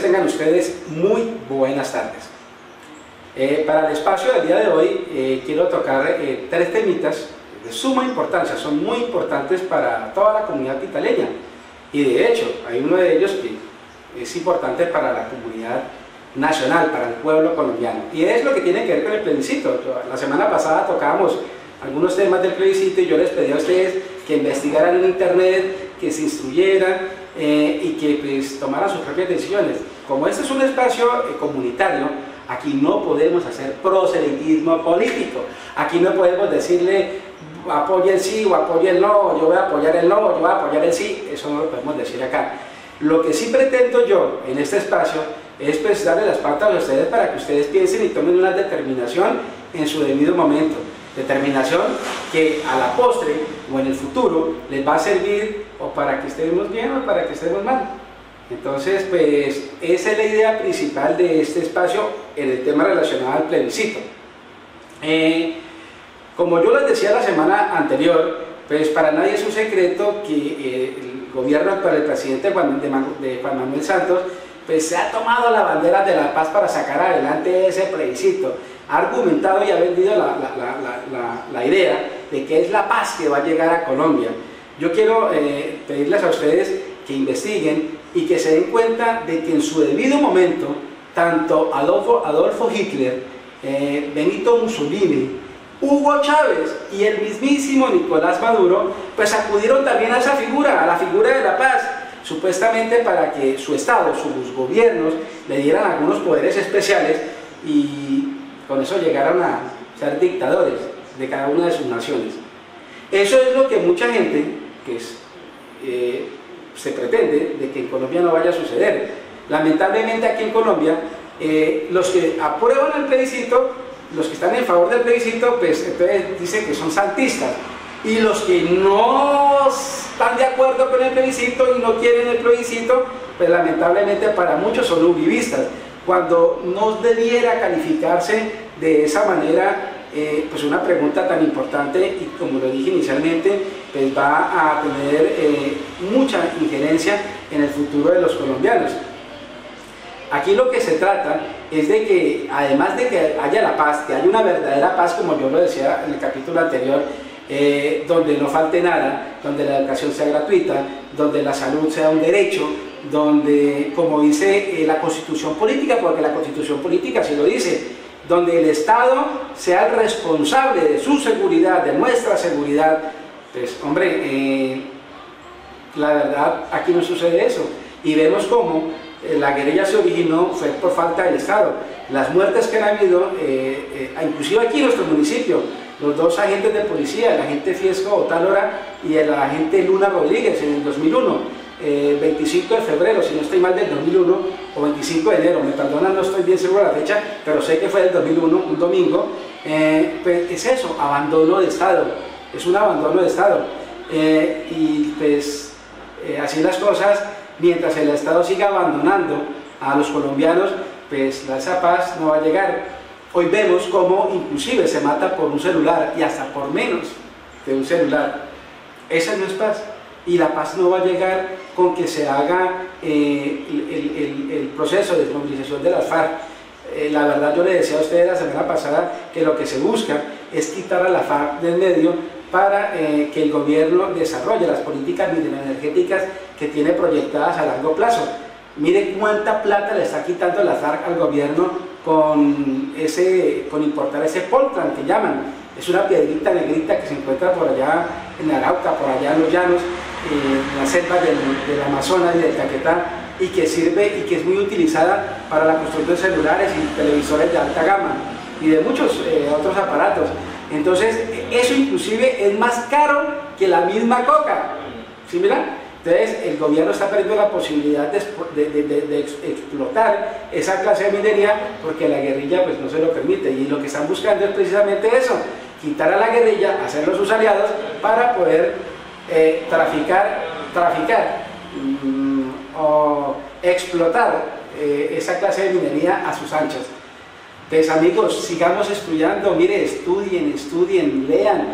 tengan ustedes muy buenas tardes. Para el espacio del día de hoy quiero tocar tres temitas de suma importancia, son muy importantes para toda la comunidad italeña, y de hecho hay uno de ellos que es importante para la comunidad nacional, para el pueblo colombiano, y es lo que tiene que ver con el plebiscito. La semana pasada tocábamos algunos temas del plebiscito y yo les pedí a ustedes que investigaran en internet, que se instruyeran y que pues tomaran sus propias decisiones. Como este es un espacio comunitario, aquí no podemos hacer proselitismo político, aquí no podemos decirle apoye el sí o apoye el no, yo voy a apoyar el no, yo voy a apoyar el sí, eso no lo podemos decir acá. Lo que sí pretendo yo en este espacio es pues darle las pautas a ustedes para que ustedes piensen y tomen una determinación en su debido momento, determinación que a la postre o en el futuro les va a servir o para que estemos bien o para que estemos mal. Entonces pues esa es la idea principal de este espacio en el tema relacionado al plebiscito. Como yo les decía la semana anterior, pues para nadie es un secreto que el gobierno actual, el presidente Juan Manuel Santos, pues se ha tomado la bandera de la paz para sacar adelante ese plebiscito. Ha argumentado y ha vendido la idea de que es la paz que va a llegar a Colombia. Yo quiero pedirles a ustedes que investiguen y que se den cuenta de que en su debido momento, tanto Adolfo Hitler, Benito Mussolini, Hugo Chávez y el mismísimo Nicolás Maduro, pues acudieron también a esa figura, a la figura de la paz, supuestamente para que su Estado, sus gobiernos, le dieran algunos poderes especiales y con eso llegaron a ser dictadores de cada una de sus naciones. Eso es lo que mucha gente se pretende de que en Colombia no vaya a suceder. Lamentablemente aquí en Colombia, los que aprueban el plebiscito, los que están en favor del plebiscito, pues entonces dicen que son santistas, y los que no están de acuerdo con el plebiscito y no quieren el plebiscito, pues lamentablemente para muchos son uribistas, cuando no debiera calificarse de esa manera pues una pregunta tan importante, y como lo dije inicialmente, pues va a tener mucha injerencia en el futuro de los colombianos. Aquí lo que se trata es de que, además de que haya la paz, que haya una verdadera paz, como yo lo decía en el capítulo anterior, donde no falte nada, donde la educación sea gratuita, donde la salud sea un derecho, donde, como dice la Constitución Política, porque la Constitución Política sí lo dice, donde el Estado sea el responsable de su seguridad, de nuestra seguridad. Pues hombre, la verdad aquí no sucede eso, y vemos cómo la guerrilla se originó fue por falta del Estado. Las muertes que han habido, inclusive aquí en nuestro municipio, los dos agentes de policía, el agente Fiesco Otálora y el agente Luna Rodríguez en el 2001, 25 de febrero, si no estoy mal, del 2001, o 25 de enero, me perdonan, no estoy bien seguro de la fecha, pero sé que fue del 2001, un domingo. Pues es eso, abandono de Estado, es un abandono de Estado, y pues así las cosas, mientras el Estado siga abandonando a los colombianos, pues esa paz no va a llegar. Hoy vemos cómo inclusive se mata por un celular, y hasta por menos de un celular. Esa no es paz, y la paz no va a llegar con que se haga el proceso de desmovilización de las FARC. La verdad, yo le decía a ustedes la semana pasada que lo que se busca es quitar a la FARC del medio para que el gobierno desarrolle las políticas energéticas que tiene proyectadas a largo plazo. Mire cuánta plata le está quitando la FARC al gobierno con importar ese Poltran que llaman. Es una piedrita negrita que se encuentra por allá en Arauca, por allá en los llanos, en las selvas del Amazonas y del Caquetá, y que sirve y que es muy utilizada para la construcción de celulares y televisores de alta gama y de muchos otros aparatos. Entonces eso inclusive es más caro que la misma coca, ¿sí mira? Entonces el gobierno está perdiendo la posibilidad de explotar esa clase de minería, porque la guerrilla pues no se lo permite, y lo que están buscando es precisamente eso, quitar a la guerrilla, hacerlos sus aliados para poder traficar o explotar esa clase de minería a sus anchas. Entonces amigos, sigamos estudiando, mire, estudien, lean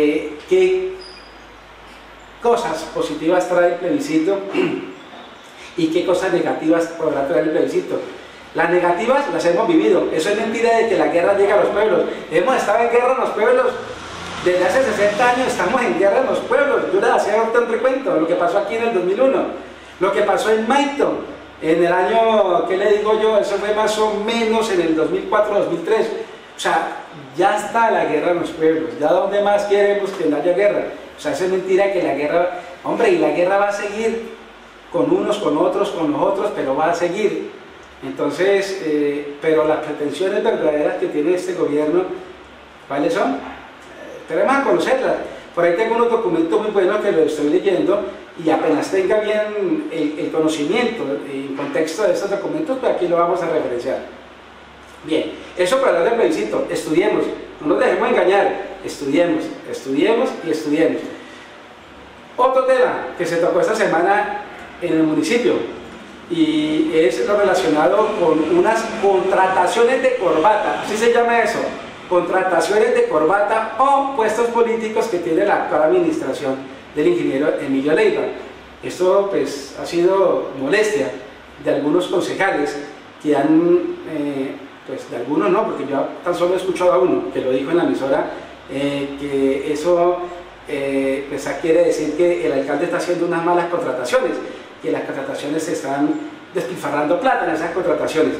qué cosas positivas trae el plebiscito ¿Y qué cosas negativas podrá traer el plebiscito? Las negativas las hemos vivido. Eso es mentira de que la guerra llega a los pueblos. Hemos estado en guerra en los pueblos desde hace 60 años, estamos en guerra en los pueblos. Yo les hacía ahorita un recuento, lo que pasó aquí en el 2001, lo que pasó en Maito, en el año, ¿qué le digo yo? Eso fue más o menos en el 2004-2003. O sea, ya está la guerra en los pueblos. ¿Ya dónde más queremos que no haya guerra? O sea, eso es mentira que la guerra... Hombre, y la guerra va a seguir con unos, con otros, con los otros, pero va a seguir. Entonces, pero las pretensiones verdaderas que tiene este gobierno, ¿cuáles son? Tenemos a conocerlas. Por ahí tengo unos documentos muy buenos que los estoy leyendo y apenas tenga bien el conocimiento, el contexto de estos documentos, pues aquí lo vamos a referenciar. Bien, eso para hablar del plebiscito. Estudiemos, no nos dejemos engañar, estudiemos, estudiemos y estudiemos. Otro tema que se tocó esta semana en el municipio y es lo relacionado con unas contrataciones de corbata, así se llama eso, contrataciones de corbata o puestos políticos que tiene la actual administración del ingeniero Emilio Leiva. Esto pues ha sido molestia de algunos concejales que han, pues de algunos no, porque yo tan solo he escuchado a uno que lo dijo en la emisora, que eso pues quiere decir que el alcalde está haciendo unas malas contrataciones, que las contrataciones se están despilfarrando plata en esas contrataciones.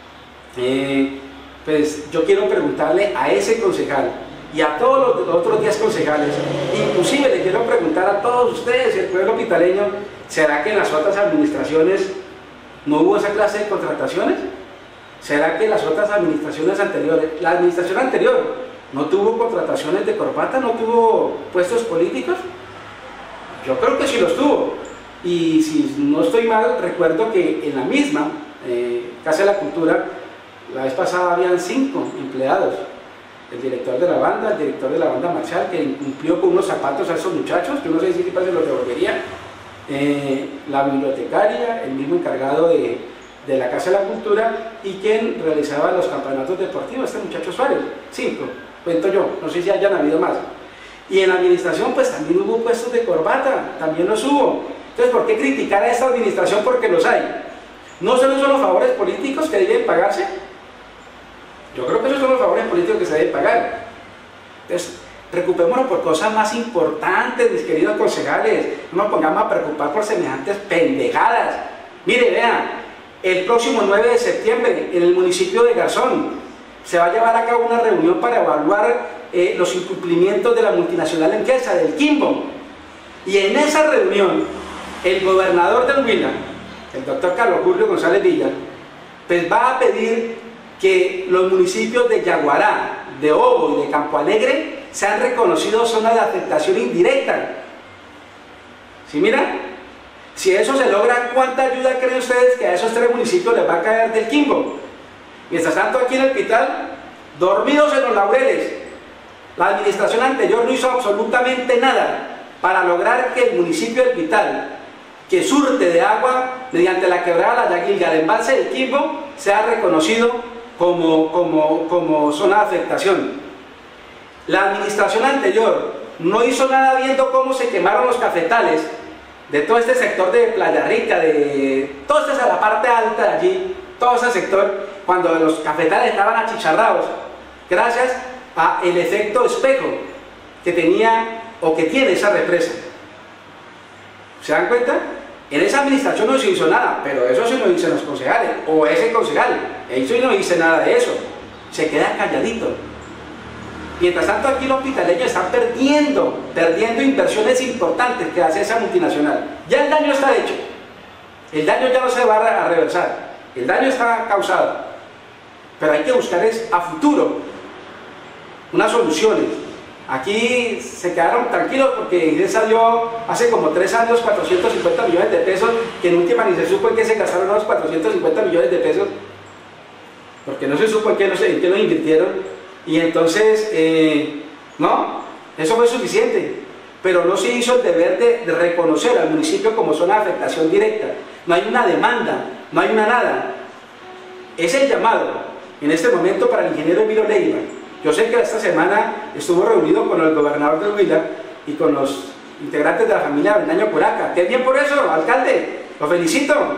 Pues yo quiero preguntarle a ese concejal y a todos los otros 10 concejales, inclusive le quiero preguntar a todos ustedes, el pueblo pitaleño, ¿será que en las otras administraciones no hubo esa clase de contrataciones? ¿Será que las otras administraciones anteriores, la administración anterior, no tuvo contrataciones de corbata, no tuvo puestos políticos? Yo creo que sí los tuvo. Y si no estoy mal, recuerdo que en la misma Casa de la Cultura, la vez pasada habían 5 empleados. El director de la banda, el director de la banda marcial, que incumplió con unos zapatos a esos muchachos, que no sé si se los devolvería, la bibliotecaria, el mismo encargado de la Casa de la Cultura y quien realizaba los campeonatos deportivos, este muchacho Suárez, 5, cuento yo, no sé si hayan habido más. Y en la administración pues también hubo puestos de corbata, también los hubo. Entonces, ¿por qué criticar a esta administración? Porque los hay. ¿No solo son los favores políticos que deben pagarse? Yo creo que esos son los favores políticos que se deben pagar. Entonces, preocupémonos por cosas más importantes, mis queridos concejales. No nos pongamos a preocupar por semejantes pendejadas. Mire, vean, el próximo 9 de septiembre, en el municipio de Garzón, se va a llevar a cabo una reunión para evaluar los incumplimientos de la multinacional Enquesa, del Quimbo. Y en esa reunión, el gobernador del Huila, el doctor Carlos Julio González Villa, pues va a pedir que los municipios de Yaguará, de Obo y de Campo Alegre sean reconocidos zonas de afectación indirecta. ¿Sí, mira? Si eso se logra, ¿cuánta ayuda creen ustedes que a esos 3 municipios les va a caer del Quimbo? Mientras tanto, aquí en el Pital, dormidos en los laureles, la administración anterior no hizo absolutamente nada para lograr que el municipio del Pital, que surte de agua mediante la quebrada La Yaguilga del embalse del Quimbo, sea reconocido como zona de afectación. La administración anterior no hizo nada viendo cómo se quemaron los cafetales de todo este sector de Playa Rica, de toda esta la parte alta de allí, todo ese sector, cuando los cafetales estaban achicharrados, gracias al efecto espejo que tenía o que tiene esa represa. ¿Se dan cuenta? En esa administración no se hizo nada, pero eso sí lo dicen los concejales, o ese concejal, eso no dice nada de eso, se queda calladito. Mientras tanto, aquí los hospitaleños están perdiendo inversiones importantes que hace esa multinacional. Ya el daño está hecho, el daño ya no se va a reversar, el daño está causado, pero hay que buscar a futuro unas soluciones. Aquí se quedaron tranquilos porque Ingresa dio hace como 3 años 450 millones de pesos, que en última ni se supo en qué se gastaron los 450 millones de pesos, porque no se supo en qué los invirtieron, y entonces, no, eso fue suficiente, pero no se hizo el deber de reconocer al municipio como zona de afectación directa. No hay una demanda, no hay una nada. Es el llamado en este momento para el ingeniero Emilio Leiva. Yo sé que esta semana estuvo reunido con el gobernador de Huila y con los integrantes de la familia Bendaño Curaca. ¡Qué bien por eso, alcalde! ¡Lo felicito!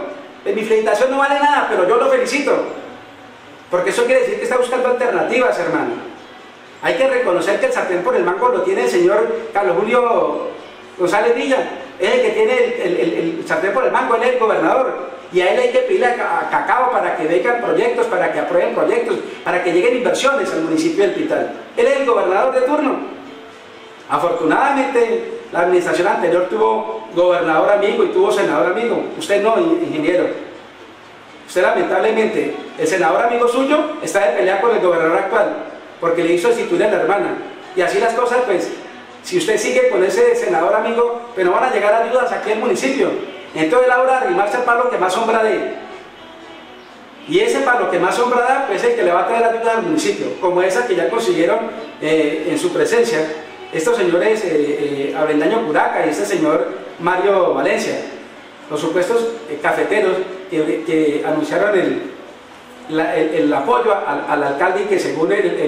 Pues mi felicitación no vale nada, pero yo lo felicito. Porque eso quiere decir que está buscando alternativas, hermano. Hay que reconocer que el sartén por el mango lo tiene el señor Carlos Julio González Villa. Es el que tiene el sartén por el mango, él es el gobernador. Y a él hay que pedirle a Cacao para que vengan proyectos, para que aprueben proyectos, para que lleguen inversiones al municipio del Pital. Él es el gobernador de turno. Afortunadamente, la administración anterior tuvo gobernador amigo y tuvo senador amigo. Usted no, ingeniero. Usted lamentablemente, el senador amigo suyo está de pelea con el gobernador actual, porque le hizo destituir a la hermana. Y así las cosas, pues, si usted sigue con ese senador amigo, pues no van a llegar ayudas aquí al municipio. Entonces es la hora de arrimarse al palo que más sombra dé. Y ese palo que más sombra da, pues es el que le va a traer ayuda al municipio, como esa que ya consiguieron en su presencia estos señores Avendaño Curaca y este señor Mario Valencia, los supuestos cafeteros que anunciaron el apoyo al alcalde, y que según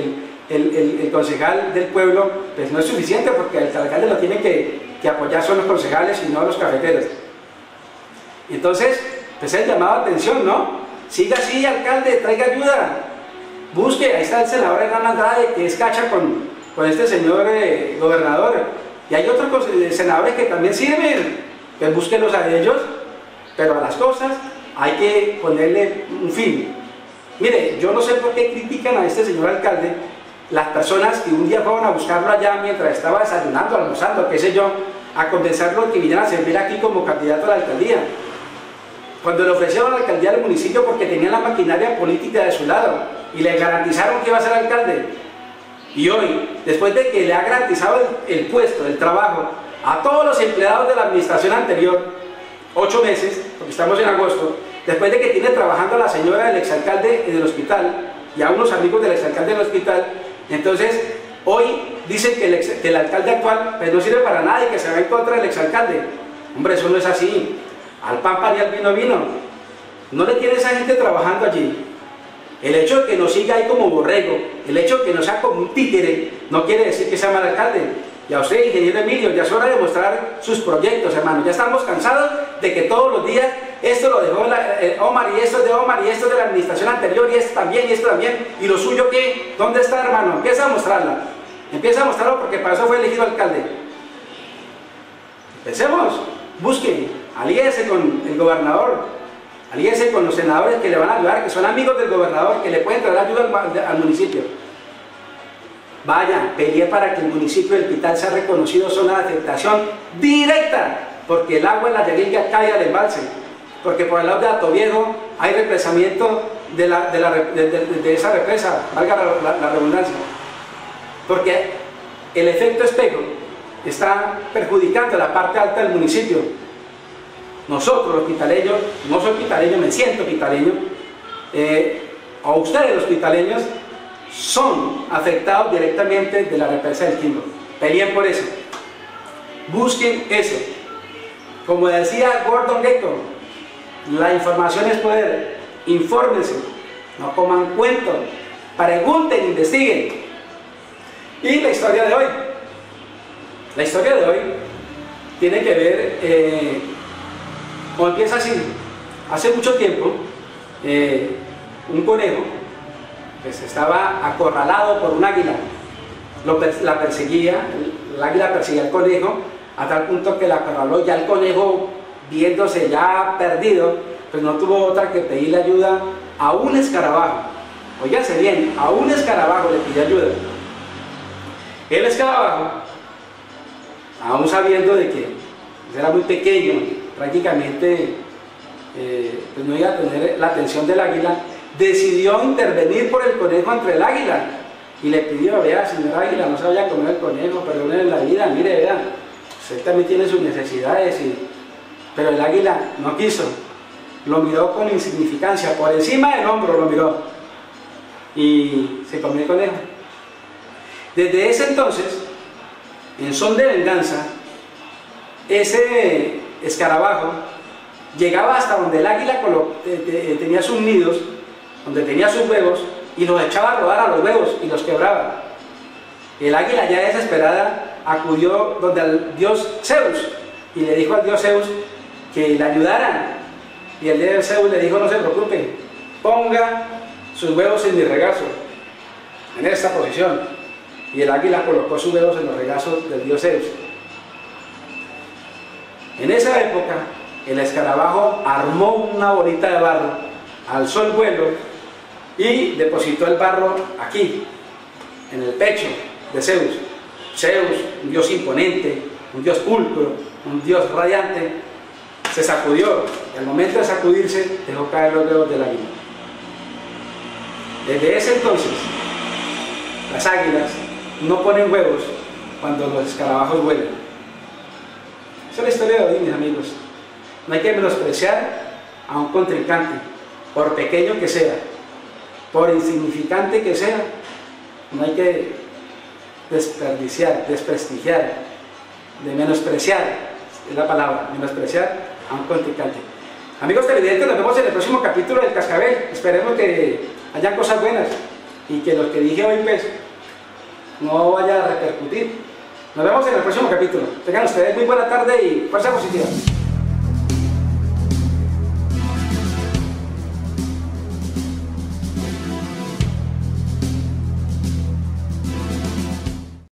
el concejal del pueblo, pues no es suficiente, porque el alcalde lo tiene que apoyar son los concejales y no los cafeteros. Entonces, pues el llamado de atención, ¿no? Siga así, alcalde, traiga ayuda, busque. Ahí está el senador Hernán Andrade, que es cacha con este señor gobernador, y hay otros senadores que también sirven, pues búsquenlos a ellos, pero a las cosas hay que ponerle un fin. Mire, yo no sé por qué critican a este señor alcalde las personas que un día fueron a buscarlo allá mientras estaba desayunando, almorzando, qué sé yo, a convencerlo de que vinieran a servir aquí como candidato a la alcaldía. Cuando le ofrecieron la alcaldía del municipio porque tenían la maquinaria política de su lado y le garantizaron que iba a ser alcalde. Y hoy, después de que le ha garantizado el puesto, el trabajo, a todos los empleados de la administración anterior, 8 meses, porque estamos en agosto, después de que tiene trabajando a la señora del exalcalde del hospital y a unos amigos del exalcalde del hospital, entonces hoy dicen que el alcalde actual pues no sirve para nada y que se va en contra del exalcalde. Hombre, eso no es así. Al pan pan y al vino vino. No le tiene esa gente trabajando allí. El hecho de que no siga ahí como borrego, el hecho de que no sea como un títere, no quiere decir que sea mal alcalde. Y a usted, ingeniero Emilio, ya es hora de mostrar sus proyectos, hermano. Ya estamos cansados de que todos los días esto lo dejó Omar, y esto es de Omar, y esto es de la administración anterior, y esto también, y esto también. ¿Y lo suyo qué? ¿Dónde está, hermano? Empieza a mostrarla. Empieza a mostrarlo, porque para eso fue elegido alcalde. Empecemos. Busquen, alíense con el gobernador, alíense con los senadores que le van a ayudar, que son amigos del gobernador, que le pueden traer ayuda al municipio. Vayan, pelee para que el municipio del Pital sea reconocido zona de afectación directa, porque el agua en la Yaguilga cae al embalse, porque por el lado de Atoviejo hay represamiento de esa represa, valga la redundancia, porque el efecto espejo está perjudicando la parte alta del municipio. Nosotros los pitaleños, no soy pitaleño, me siento pitaleño, o ustedes los pitaleños son afectados directamente de la represa del Quimbo. Peleen por eso, busquen eso. Como decía Gordon Gekko, la información es poder. Infórmense, no coman cuento, pregunten, investiguen. Y la historia de hoy. La historia de hoy tiene que ver, o empieza así. Hace mucho tiempo, un conejo pues estaba acorralado por un águila. La perseguía, el águila perseguía al conejo, a tal punto que la acorraló. Ya el conejo, viéndose ya perdido, pues no tuvo otra que pedirle ayuda a un escarabajo. Óiganse bien, a un escarabajo le pidió ayuda. El escarabajo, aún sabiendo de que era muy pequeño, prácticamente pues no iba a tener la atención del águila, decidió intervenir por el conejo entre el águila y le pidió: vea, señor águila, no se vaya a comer el conejo, perdónenle la vida, mire, vea, usted también tiene sus necesidades. Pero el águila no quiso, lo miró con insignificancia, por encima del hombro lo miró y se comió el conejo. Desde ese entonces, en son de venganza, ese escarabajo llegaba hasta donde el águila tenía sus nidos, donde tenía sus huevos, y los echaba a rodar a los huevos y los quebraba. El águila, ya desesperada, acudió donde al dios Zeus y le dijo al dios Zeus que le ayudara. Y el dios Zeus le dijo: no se preocupe, ponga sus huevos en mi regazo, en esta posición. Y el águila colocó sus huevos en los regazos del dios Zeus. En esa época, el escarabajo armó una bolita de barro, alzó el vuelo y depositó el barro aquí, en el pecho de Zeus. Zeus, un dios imponente, un dios pulcro, un dios radiante, se sacudió, y al momento de sacudirse dejó caer los huevos del águila. Desde ese entonces, las águilas no ponen huevos cuando los escarabajos vuelan. Esa es la historia de hoy, mis amigos. No hay que menospreciar a un contrincante, por pequeño que sea, por insignificante que sea. No hay que desperdiciar, desprestigiar, de menospreciar, es la palabra, menospreciar a un contrincante. Amigos televidentes, nos vemos en el próximo capítulo del Cascabel. Esperemos que hayan cosas buenas y que lo que dije hoy pues no vaya a repercutir. Nos vemos en el próximo capítulo. Tengan ustedes muy buena tarde y fuerza positiva.